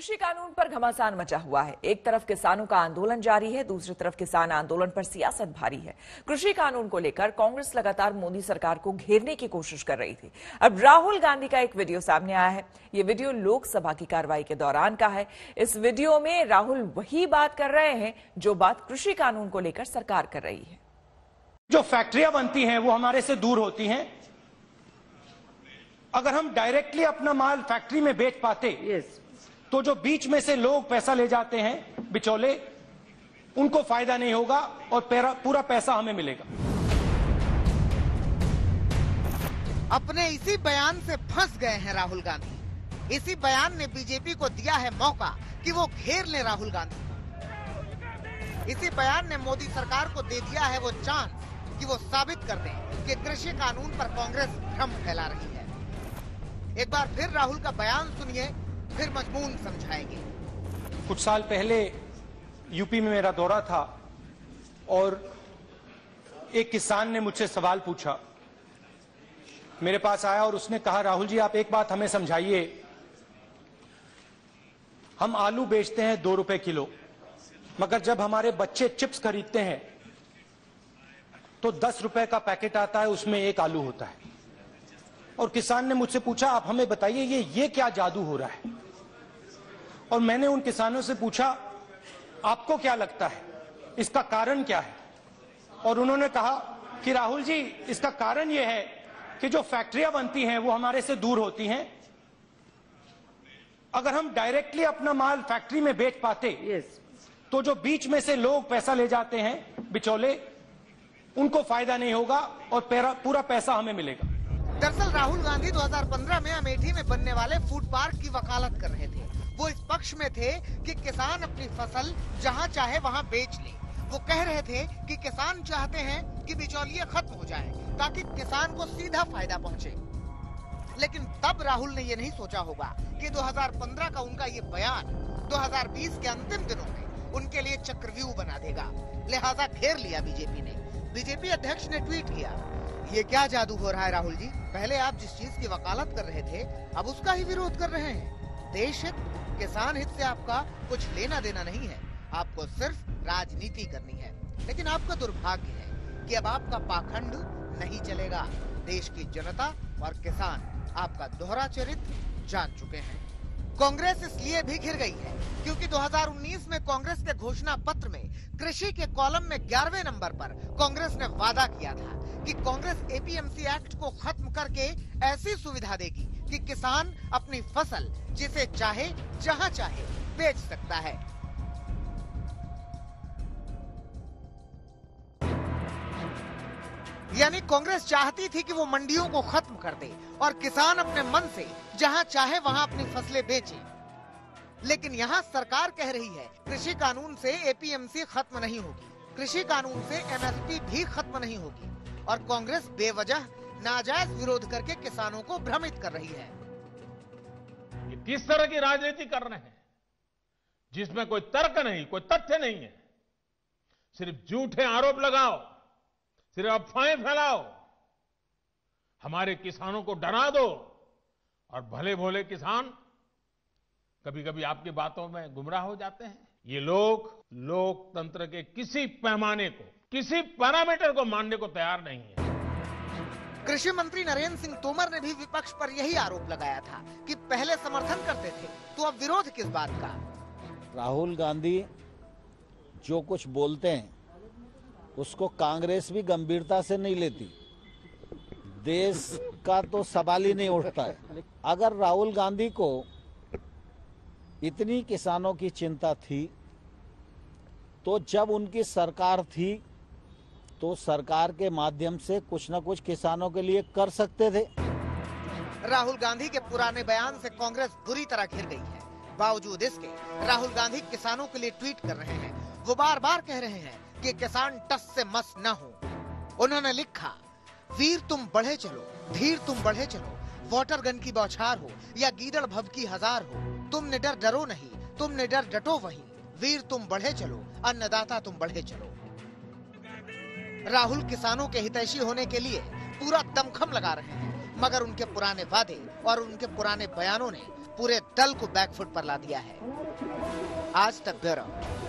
कृषि कानून पर घमासान मचा हुआ है। एक तरफ किसानों का आंदोलन जारी है, दूसरी तरफ किसान आंदोलन पर सियासत भारी है। कृषि कानून को लेकर कांग्रेस लगातार मोदी सरकार को घेरने की कोशिश कर रही थी। अब राहुल गांधी का एक वीडियो सामने आया है। ये वीडियो लोकसभा की कार्रवाई के दौरान का है। इस वीडियो में राहुल वही बात कर रहे हैं जो बात कृषि कानून को लेकर सरकार कर रही है। जो फैक्ट्रियां बनती हैं वो हमारे से दूर होती हैं। अगर हम डायरेक्टली अपना माल फैक्ट्री में बेच पाते तो जो बीच में से लोग पैसा ले जाते हैं बिचौले, उनको फायदा नहीं होगा और पूरा पैसा हमें मिलेगा। अपने इसी बयान से फंस गए हैं राहुल गांधी। इसी बयान ने बीजेपी को दिया है मौका कि वो घेर ले राहुल गांधी। इसी बयान ने मोदी सरकार को दे दिया है वो चांस कि वो साबित कर दें कि कृषि कानून पर कांग्रेस भ्रम फैला रही है। एक बार फिर राहुल का बयान सुनिए, फिर मजमून समझाएंगे। कुछ साल पहले यूपी में मेरा दौरा था और एक किसान ने मुझसे सवाल पूछा, मेरे पास आया और उसने कहा, राहुल जी आप एक बात हमें समझाइए, हम आलू बेचते हैं 2 रुपए किलो, मगर जब हमारे बच्चे चिप्स खरीदते हैं तो 10 रुपए का पैकेट आता है, उसमें 1 आलू होता है। और किसान ने मुझसे पूछा, आप हमें बताइए ये क्या जादू हो रहा है। और मैंने उन किसानों से पूछा, आपको क्या लगता है इसका कारण क्या है। और उन्होंने कहा कि राहुल जी इसका कारण यह है कि जो फैक्ट्रियां बनती हैं वो हमारे से दूर होती हैं। अगर हम डायरेक्टली अपना माल फैक्ट्री में बेच पाते तो जो बीच में से लोग पैसा ले जाते हैं बिचौले, उनको फायदा नहीं होगा और पूरा पैसा हमें मिलेगा। दरअसल राहुल गांधी 2015 में अमेठी में बनने वाले फूड पार्क की वकालत कर रहे थे। वो इस पक्ष में थे कि किसान अपनी फसल जहां चाहे वहां बेच ले। वो कह रहे थे कि किसान चाहते हैं कि बिचौलिए खत्म हो जाए ताकि किसान को सीधा फायदा पहुंचे। लेकिन तब राहुल ने ये नहीं सोचा होगा कि 2015 का उनका ये बयान 2020 के अंतिम दिनों में उनके लिए चक्रव्यूह बना देगा। लिहाजा घेर लिया बीजेपी ने। बीजेपी अध्यक्ष ने ट्वीट किया, ये क्या जादू हो रहा है राहुल जी, पहले आप जिस चीज की वकालत कर रहे थे अब उसका ही विरोध कर रहे हैं। देश हित, किसान हित से आपका कुछ लेना देना नहीं है, आपको सिर्फ राजनीति करनी है। लेकिन आपका दुर्भाग्य है कि अब आपका पाखंड नहीं चलेगा। देश की जनता और किसान आपका दोहरा चरित्र जान चुके हैं। कांग्रेस इसलिए भी घिर गई है क्योंकि 2019 में कांग्रेस के घोषणा पत्र में कृषि के कॉलम में 11वें नंबर पर कांग्रेस ने वादा किया था कि कांग्रेस एपीएमसी एक्ट को खत्म करके ऐसी सुविधा देगी कि किसान अपनी फसल जिसे चाहे जहां चाहे बेच सकता है। यानी कांग्रेस चाहती थी कि वो मंडियों को खत्म कर दे और किसान अपने मन से जहां चाहे वहां अपनी फसलें बेचे। लेकिन यहाँ सरकार कह रही है कृषि कानून से एपीएमसी खत्म नहीं होगी, कृषि कानून से एमएसपी भी खत्म नहीं होगी। और कांग्रेस बेवजह नाजायज विरोध करके किसानों को भ्रमित कर रही है। ये किस तरह की राजनीति कर रहे हैं जिसमें कोई तर्क नहीं, कोई तथ्य नहीं है। सिर्फ झूठे आरोप लगाओ, सिर्फ अफवाहें फैलाओ, हमारे किसानों को डरा दो और भले भोले किसान कभी कभी आपकी बातों में गुमराह हो जाते हैं। ये लोग लोकतंत्र के किसी पैमाने को, किसी पैरामीटर को मानने को तैयार नहीं है। कृषि मंत्री नरेंद्र सिंह तोमर ने भी विपक्ष पर यही आरोप लगाया था कि पहले समर्थन करते थे तो अब विरोध किस बात का। राहुल गांधी जो कुछ बोलते हैं उसको कांग्रेस भी गंभीरता से नहीं लेती। देश का तो सवाल ही नहीं उठता है। अगर राहुल गांधी को इतनी किसानों की चिंता थी तो जब उनकी सरकार थी तो सरकार के माध्यम से कुछ न कुछ किसानों के लिए कर सकते थे। राहुल गांधी के पुराने बयान से कांग्रेस बुरी तरह घिर गई है। बावजूद इसके राहुल गांधी किसानों के लिए ट्वीट कर रहे हैं। वो बार बार कह रहे हैं कि किसान टस से मस न हो। उन्होंने लिखा, वीर तुम बढ़े चलो, धीर तुम बढ़े चलो, वाटर गन की बौछार हो या गीदड़ भभकी हजार हो, तुम निडर डरो नहीं, तुम निडर डटो वहीं, वीर तुम बढ़े चलो, अन्नदाता तुम बढ़े चलो। राहुल किसानों के हितैषी होने के लिए पूरा दमखम लगा रहे हैं, मगर उनके पुराने वादे और उनके पुराने बयानों ने पूरे दल को बैकफुट पर ला दिया है। आज तक ब्यूरो।